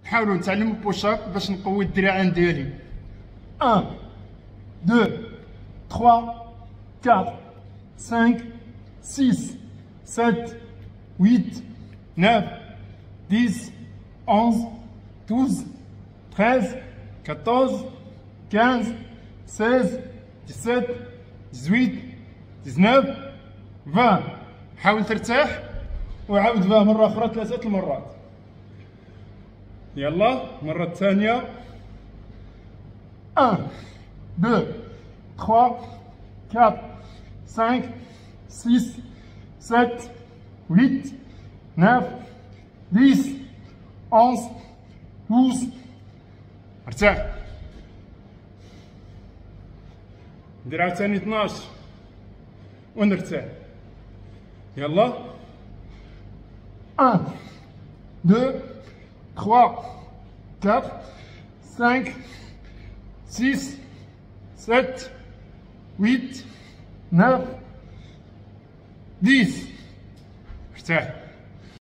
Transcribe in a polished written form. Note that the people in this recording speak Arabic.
نحاولوا نتعلموا بوشاب باش نقوي الذراعين ديالي. 1 2 3 4 5 6 7 8 9 10 11 12 13 14 15 16 17 18 19 20. حاول ترتاح وعاود بها مرة أخرى 3 المرات. يلا المرة الثانية. 1 2 3 4 5 6 7 8 9 10 11 12. ارتاح. ندير عاوتاني 12 ونرتاح. يلا 1 2 3 4 5 6 7 8 9 10. ارتاح.